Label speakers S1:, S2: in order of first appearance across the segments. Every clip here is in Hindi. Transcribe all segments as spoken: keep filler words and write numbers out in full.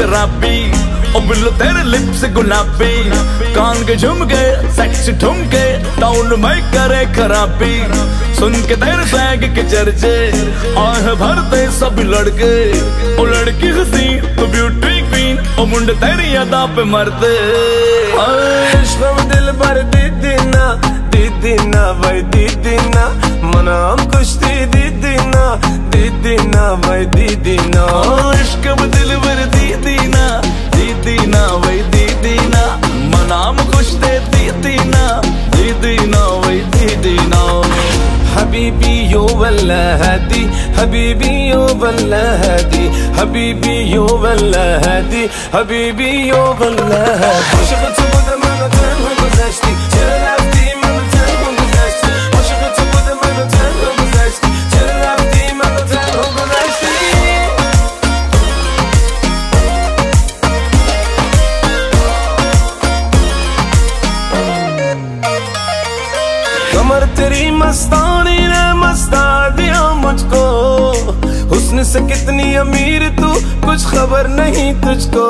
S1: शराबी, ओ बिल्लो तेरे लिप्स गुलाबी, कान के झुमके सेक्स ठुमके टाउन में करे खराबी। सुन के तेरे फ्लैग के चर्चे आह भरते सब लड़के, ओ लड़की हंसी तो ब्यूटी क्वीन, ओ मुंडे तेरी अदा पे मरते।
S2: इश्क में दिल भर दीदी ना दीदी ना भाई दीदी ना, मना हम कुश्ती दीदी ना दीदी ना भाई दीदी ना।
S1: इश्क में दिल भर दीदी ना दीदी ना भाई दीदी ना, मना हम कुश्ती दीदी ना दीदी ना भाई दीदी ना।
S2: हबीबी यो वल्ला हदी हबीबी यो वल्ला हदी हबीबी यो वल्ला हदी हबीबी यो वल्ला हदी। Aşık çıkmadı bana tenha güzeşti, çırlaftı bana tenha güzeşti, aşık çıkmadı bana tenha güzeşti, çırlaftı bana tenha güzeşti। कमर तेरी मस्तानी ने मस्ता दिया मुझको, हुस्न से कितनी अमीर तू कुछ खबर नहीं तुझको।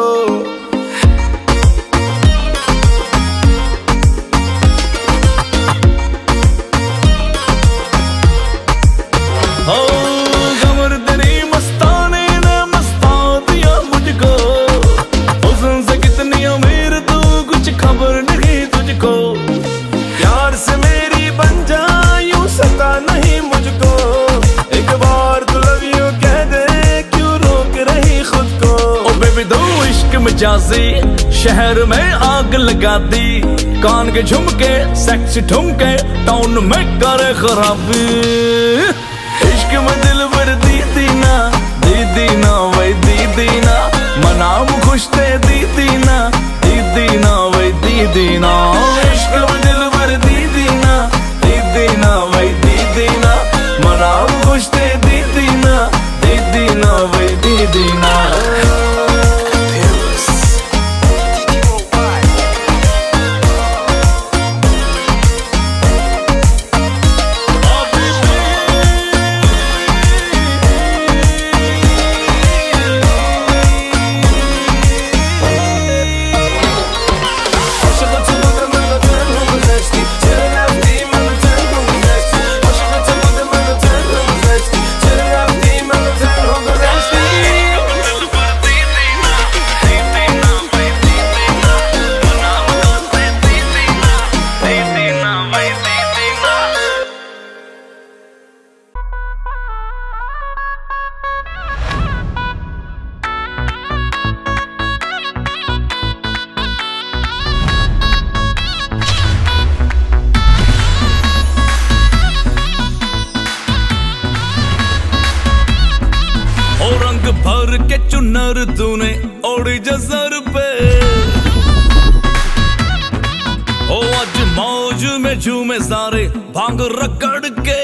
S1: हो कमर तेरी मस्तानी ने मस्ता दिया मुझको, हुस्न से कितनी अमीर तू कुछ खबर नहीं तुझको।
S2: प्यार से मेरी बन जा यूं सता नहीं मुझको, एक बार तू लव यू कह दे क्यों रोक रही खुद को।
S1: ओ बेबी दो इश्क मजाजी शहर में आग लगा दी, कान के झुमके सेक्स ठुमके टाउन में करे खराबी। इश्क में दिल भर दीदी ना दीदी ना वही दीदी ना, मनाम खुश थे दीदी ना दीदी ना वही दीदी ना। इश्क में दिल भर दीदी ना दीदी ना वही दीदी ना, मनाम खुश थे दीदी ना दीदी ना वही दीदी ना। भर के चुनर तूने ओढ़ी जसर पे, ओ आज मौज में झूमे सारे भांग रगड़ के।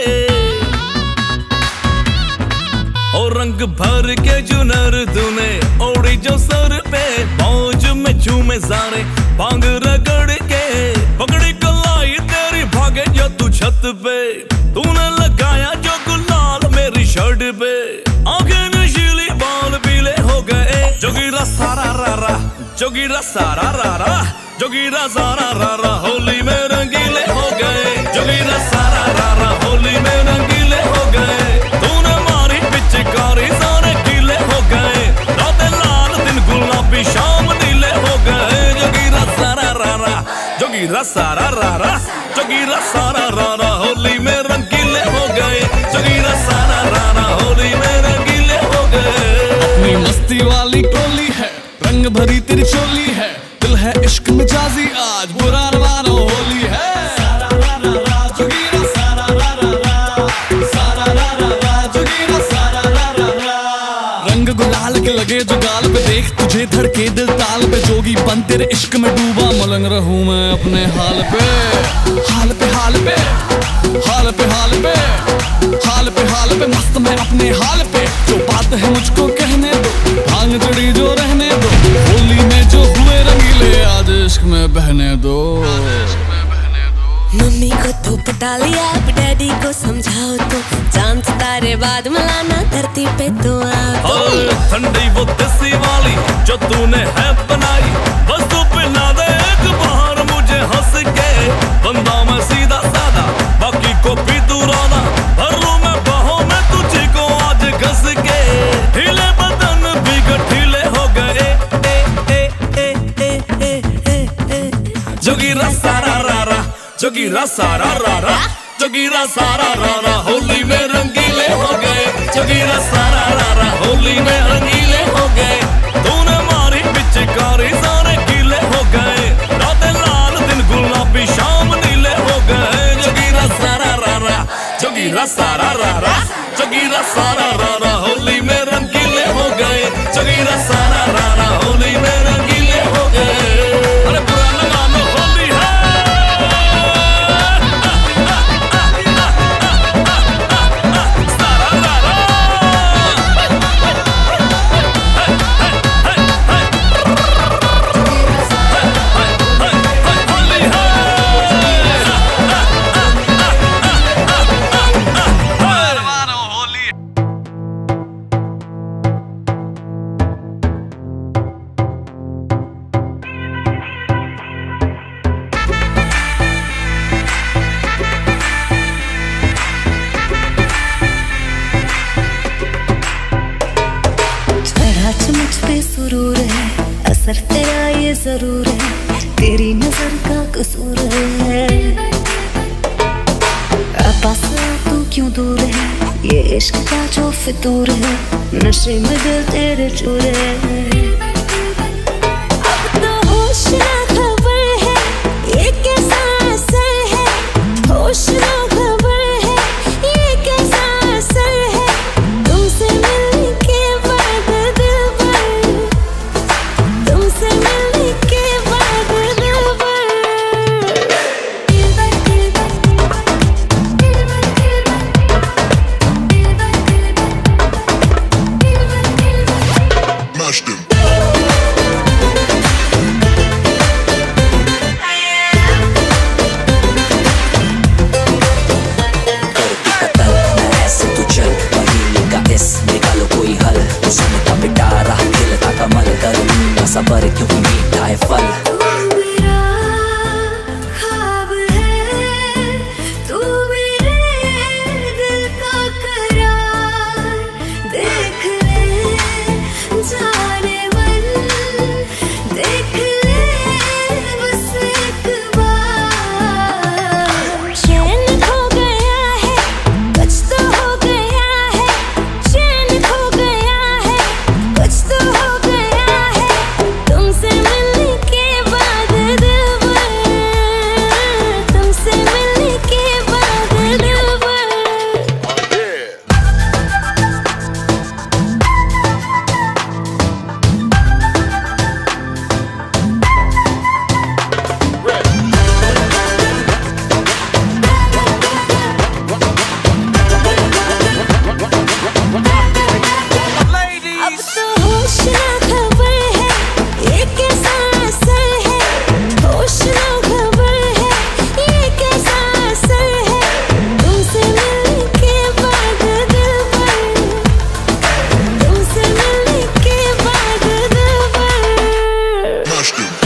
S1: ओ रंग भर के चुनर तूने ओढ़ी जो सर पे, मौज में झूमे सारे भांग रगड़ के। पगड़ी कलाई तेरी भागे जो तू छत पे, तूने लगाया जो गुलाल मेरी शर्ट पे। आंखें नशीली बाल पीले हो गए, जोगीरा सारा रा रा जोगीरा सारा रा रा जोगीरा सारा रा रा, होली में रंगीले हो गए। जोगीरा सारा रा रा होली में रंगीले हो गए, तूने मारी पिचकारी सारे गीले हो गए। रातें लाल दिन गुलाबी शाम नीले हो गए। जोगीरा सारा रा रा जोगीरा सारा रा रा जोगीरा सारा रा रा, होली में रंगीले हो गए। जोगीरा सारा रा रा होली में रंगीले हो गए।
S3: अपनी मस्ती वाली टोली है, रंग भरी तेरी चोली है, दिल है इश्क मिजाजी आज बुरा न मानो होली है। सारा रा रा रा जोगीरा सारा रा रा रा, सारा रा रा रा जोगीरा सारा रा रा रा। रंग गुलाल के लगे जो गाल पे, देख तुझे धड़के दिल ताल पे। जोगी बन तेरे इश्क में डूबा, मलंग रहूं मैं अपने हाल पे। हाल पे हाल पे हाल पे हाल पे हाल पे हाल पे मस्त मैं अपने हाल पे। जो बात है मुझको कहने दो, भांग चढ़ी जो रहने दो। होली में जो हुए रंगीले आज इश्क में बहने दो।
S4: मम्मी को को तो पटा लिया, अब डैडी को समझाओ तो चांद सितारे बाद मिलाना धरती पे तो आओ।
S1: ठंडी वो देसी वाली जो तूने है बनाई, बस तू पिला दे एक बाहर मुझे हंस के। बंदा मैं सीधा साधा, बाकी को भी तू राधा, भर लूं मैं बाहों में तुझे को आज घस के। ढीले बदन भी गठीले हो गए, ए ए ए ए ए ए ए। जोगीरा सारा रारा, जोगीरा सारा रारा, जोगीरा सारा रारा, होली में रंगीले हो गए। जोगीरा सारा रारा, होली में रंगीले हो गए। तूने मारी पिचकारी सारे गीले हो गए, रातें लाल दिन गुलाबी शाम नीले हो गए। जोगीरा सारा रारा, जोगीरा सारा रारा, जोगीरा सारा रारा, होली में रंगीले हो गए। जोगीरा सारा रारा, होली में रंगीले हो गए। अरे बुरा न मानो होली है।
S4: मुझ पे सुरूर है, असर तेरा ये जरूर है, तेरी नजर का कसूर है। पास तू क्यों दूर है, ये इश्क का जो फितूर है, नशे में दिल तेरे चूर है। अब तो होश ना खबर है, ये कैसा असर है, होश ना खबर है, ये कैसा असर है। तुमसे मिलने के बाद दिल भर, तुमसे मिलने के बाद दिल भर।
S5: Mashed him.
S6: सबर क्योंकि मीठा है फल।
S4: तू मेरा ख्वाब है, तू मेरे दिल का करार, देख ले जाने मन, देख ले बस एक बार। चैन खो गया है, कुछ तो हो गया है, चैन खो गया है, कुछ तो हो गया है। तुमसे मिलने के बाद दिल भर, तुमसे मिलने के बाद दिल भर। अब तो होश ना खबर है, ये कैसा असर है, होश ना खबर है, ये कैसा असर है। तुमसे मिलने के बाद दिल भर, तुमसे मिलने के बाद दिल भर।
S5: Mashed him.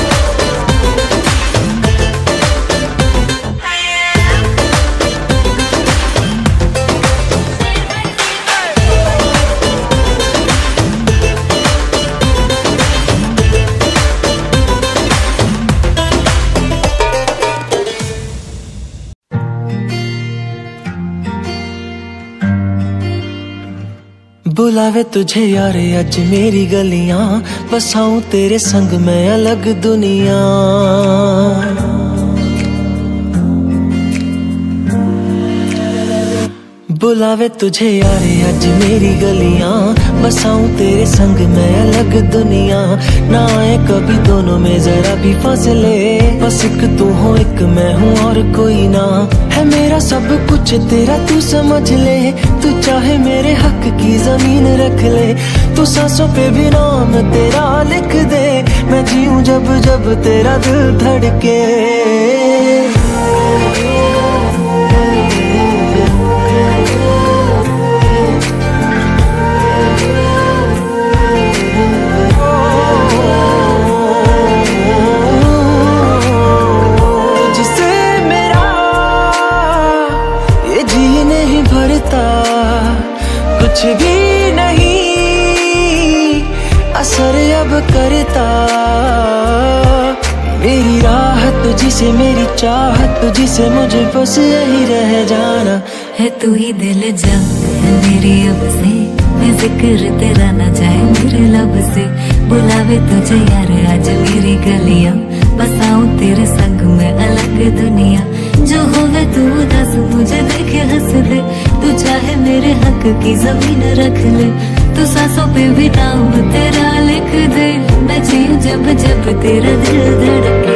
S7: बुलावे तुझे यारे अज मेरी गलियां, बसाऊं तेरे संग मैं अलग दुनिया। बुलावे तुझे यारे अज मेरी गलियां, बसाऊं तेरे संग मैं अलग दुनिया। ना आए कभी दोनों में जरा भी फासले, बस एक तू हो एक मैं हूँ और कोई ना। है मेरा सब कुछ तेरा तू समझ ले, तू चाहे मेरे हक की जमीन रख ले। तू सांसों पे भी नाम तेरा लिख दे, मैं जीऊं जब जब तेरा दिल धड़के। तुझी से मेरी चाहत, तुझी से मुझे बस यही रह जाना
S4: है। तू ही दिल जान है मेरी अब से, मैं जिक्र तेरा ना जाए मेरे लब से। बुलावे तुझे यार आज मेरी गलियां, बसाऊं तेरे संग में अलग दुनिया। जो होवे तू दस मुझे देखे हंस ले, तू चाहे मेरे हक की जमीन रख ले। तू सांसों पे भी नाम तेरा लिख दे, मैं जीऊं जब जब तेरा दिल धड़के।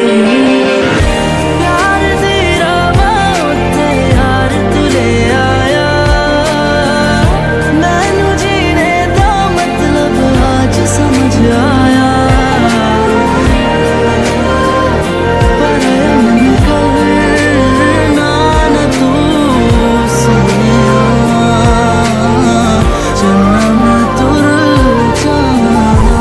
S7: प्यार तेरा बहुत यार तू ले आया, मैनू जीने दा मतलब आज समझ आया। पर मन करना न तू सोनिया, जन्म तुर जाना।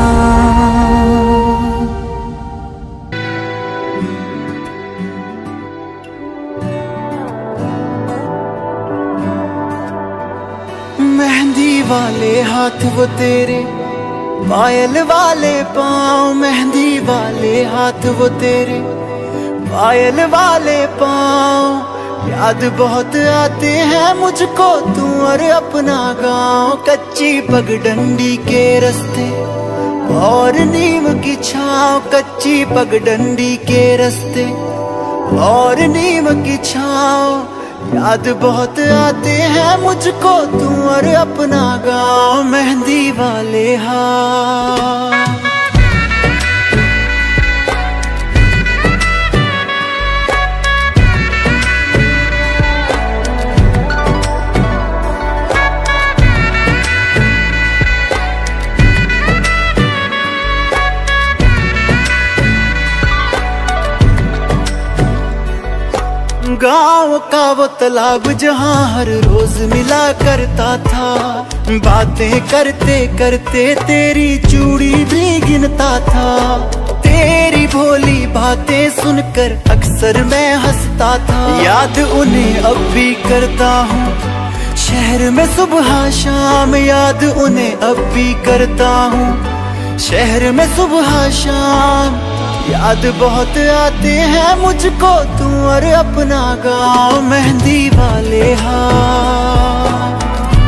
S5: मेहंदी वाले हाथ वो तेरे, पायल वाले पाँव। मेहंदी वाले हाथ वो तेरे, पायल वाले पाँव। याद बहुत आते हैं मुझको तू और अपना गाँव। कच्ची पगडंडी के रास्ते और नीम की छाँव, कच्ची पगडंडी के रास्ते और नीम की छाँव। याद बहुत आते हैं मुझको तू और अपना गाँव। मेहंदी वाले हाथ। गाँव का वो तालाब जहाँ हर रोज मिला करता था, बातें करते करते तेरी चूड़ी भी गिनता था। तेरी भोली बातें सुनकर अक्सर मैं हंसता था, याद उन्हें अब भी करता हूँ शहर में सुबह शाम। याद उन्हें अब भी करता हूँ शहर में सुबह शाम। याद बहुत आते हैं मुझको तू और अपना गाँव। मेहंदी वाले हाथ,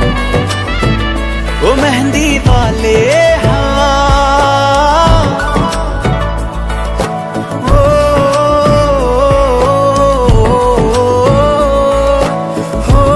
S5: ओ मेहंदी वाले हाथ। ओ, हो,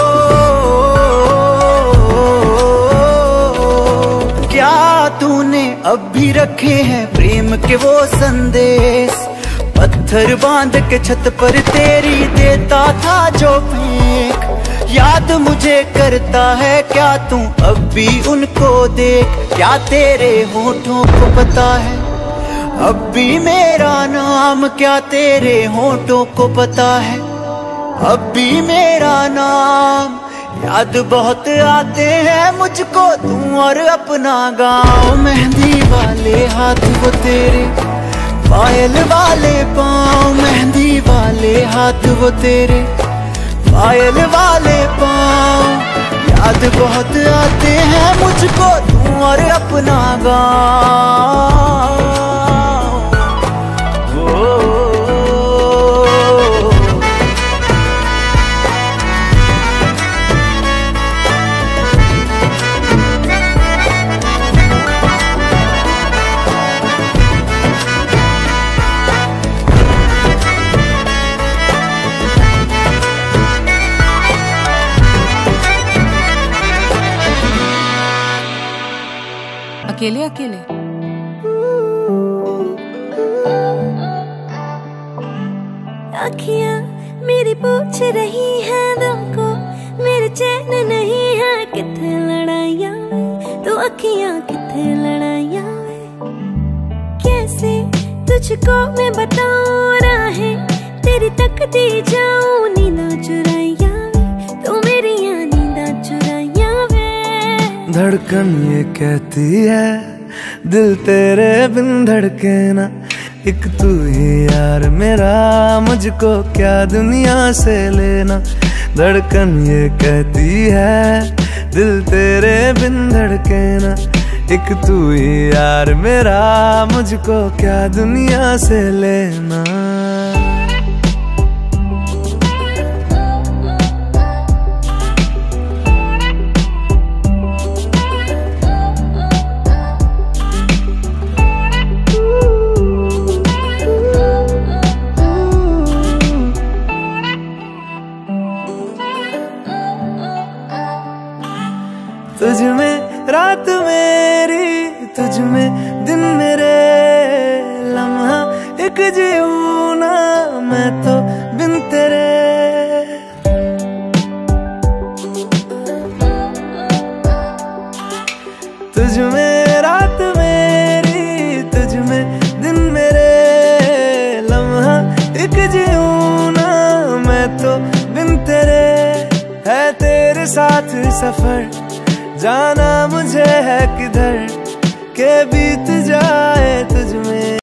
S5: क्या तूने अब भी रखे हैं प्रेम के वो संदेश? पत्थर बांध के छत पर तेरी देता था जो फेंक। याद मुझे करता है क्या तू अब भी उनको देख? क्या तेरे होठों को पता है अब भी मेरा नाम? क्या तेरे होठों को पता है अब भी मेरा नाम? याद बहुत आते हैं मुझको तू और अपना गाँव। मेहंदी वाले हाथ वो तेरे, पायल वाले पाँव। मेहंदी वाले हाथ वो तेरे, पायल वाले पाँव। याद बहुत आते हैं मुझको तू और अपना गाँव।
S8: अकेले अकेले
S4: अखियाँ मेरी पूछ रही है दिल को, मेरे चैन नहीं है किथे लड़ाइयाँ तो अखियाँ किथे लड़ाइयाँ। कैसे तुझको मैं बताऊँ राहें तेरी तकती जाऊँ नींदा चुराइयाँ तो मेरी यहाँ नींदा चुराइयाँ वे।
S7: धड़कन ये कहती है दिल तेरे बिन धड़के ना, एक तू ही यार मेरा मुझको क्या दुनिया से लेना। धड़कन ये कहती है दिल तेरे बिन धड़के ना, एक तू ही यार मेरा मुझको क्या दुनिया से लेना।
S5: तुझ में रात मेरी, तुझ में दिन मेरे, लम्हा एक जीऊं ना मैं तो बिन तेरे। तुझ में रात मेरी, तुझ में दिन मेरे, लम्हा एक जीऊं ना मैं तो बिन तेरे। है तेरे साथ सफर, जाना मुझे है किधर के बीत जाए तुझ में